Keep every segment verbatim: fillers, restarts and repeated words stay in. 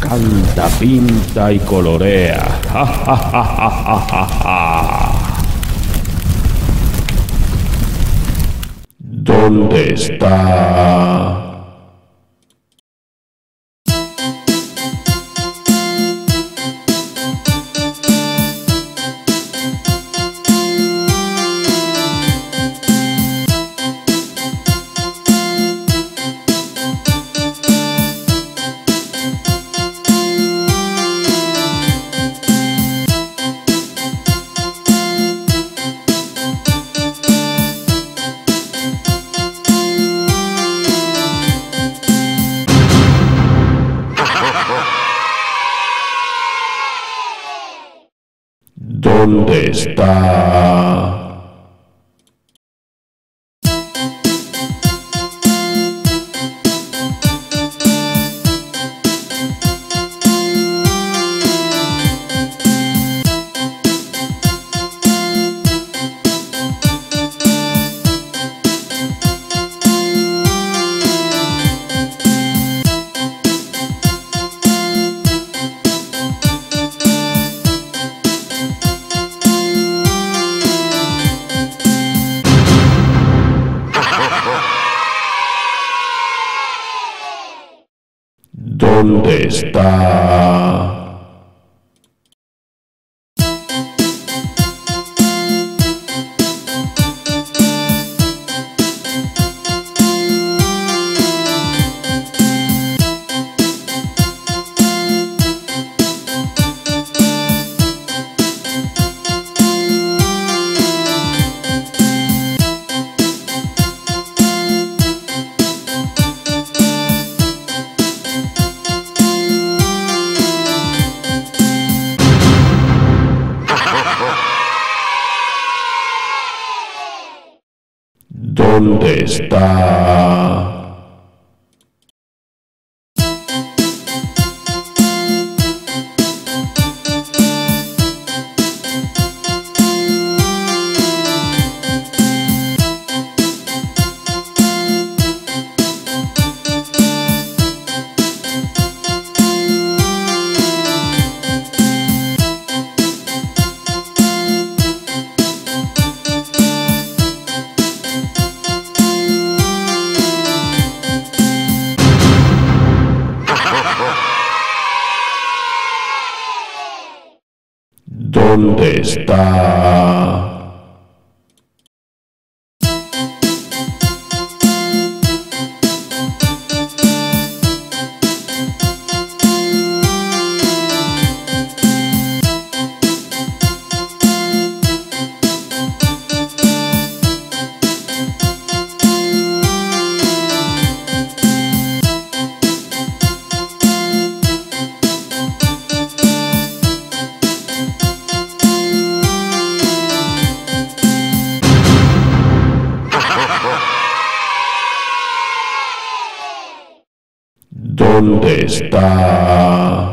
canta, pinta y colorea. ¡Ja, ja, ja, ja, ja, ja, ja! ¿Dónde está? ¿Dónde está? ¿Dónde está? ¿Dónde está? ¿Dónde está? ¿Dónde está?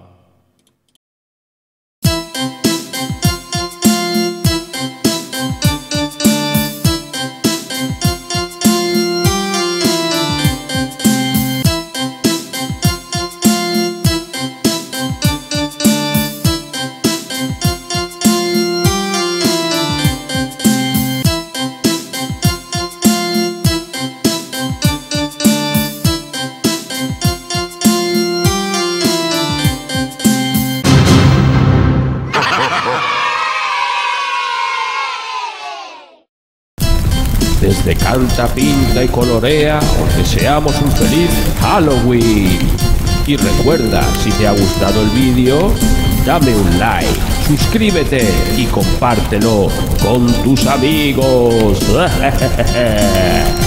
Desde Canta, Pinta y Colorea os deseamos un feliz Halloween. Y recuerda, si te ha gustado el vídeo, dame un like, suscríbete y compártelo con tus amigos.